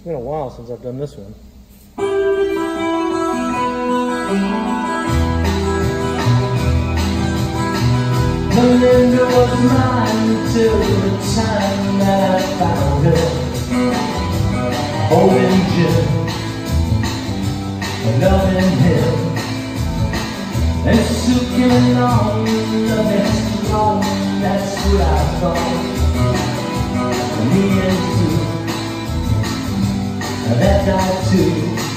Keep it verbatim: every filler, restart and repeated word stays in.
been a while since I've done this one. Melinda was mine till the time that I found her holding Jim, loving him, and Sue came along, loving strong. That's what I thought. Me and Sue, that died too.